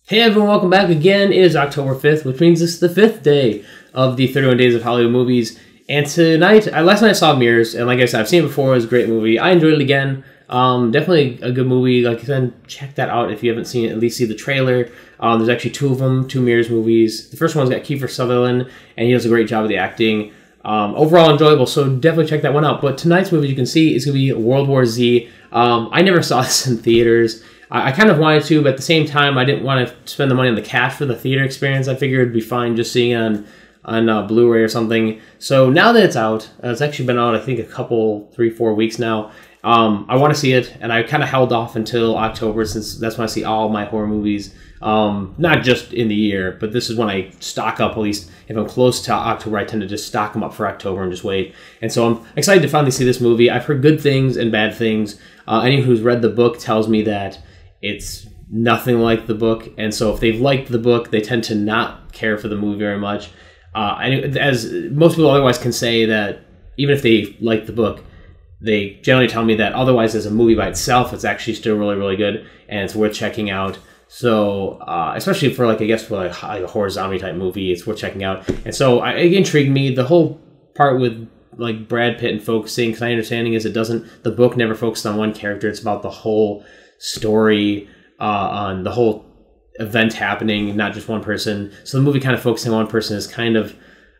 Hey everyone, welcome back again. It is October 5th, which means it's the 5th day of the 31 Days of Hollywood Movies. And tonight, last night I saw Mirrors, and like I said, I've seen it before. It was a great movie. I enjoyed it again. Definitely a good movie. Like I said, check that out if you haven't seen it. At least see the trailer. There's actually two of them, two Mirrors movies. The first one's got Kiefer Sutherland, and he does a great job of the acting. Overall enjoyable, so definitely check that one out. But tonight's movie, you can see, is going to be World War Z. I never saw this in theaters. I kind of wanted to, but at the same time, I didn't want to spend the money on the cash for the theater experience. I figured it'd be fine just seeing it on Blu-ray or something. So now that it's out, it's actually been out, I think, a couple, 3-4 weeks now. I want to see it, and I kind of held off until October, since that's when I see all my horror movies. Not just in the year, but this is when I stock up. At least if I'm close to October, I tend to just stock them up for October and just wait. And so I'm excited to finally see this movie. I've heard good things and bad things. Anyone who's read the book tells me that it's nothing like the book, and so if they've liked the book, they tend to not care for the movie very much. And as most people otherwise can say, that even if they like the book, they generally tell me that otherwise, as a movie by itself, it's actually still really, really good, and it's worth checking out. So, especially for like a horror zombie type movie, it's worth checking out. And so, it intrigued me. The whole part with like Brad Pitt and focusing, because my understanding is the book never focused on one character. It's about the whole story, on the whole event happening, not just one person. So the movie kind of focusing on one person is kind of,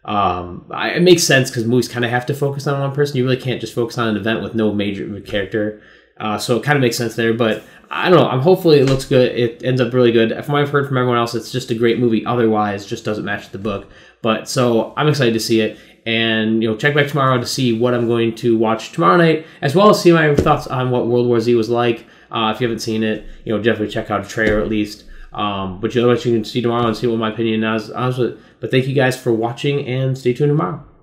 it makes sense because movies kind of have to focus on one person. You really can't just focus on an event with no major character. So it kind of makes sense there, but I don't know. Hopefully it looks good. It ends up really good. From what I've heard from everyone else, it's just a great movie. Otherwise, just doesn't match the book. But so I'm excited to see it, and check back tomorrow to see what I'm going to watch tomorrow night, as well as see my thoughts on what World War Z was like. If you haven't seen it, definitely check out a trailer at least. But otherwise, you can see tomorrow and see what my opinion is. But thank you guys for watching, and stay tuned tomorrow.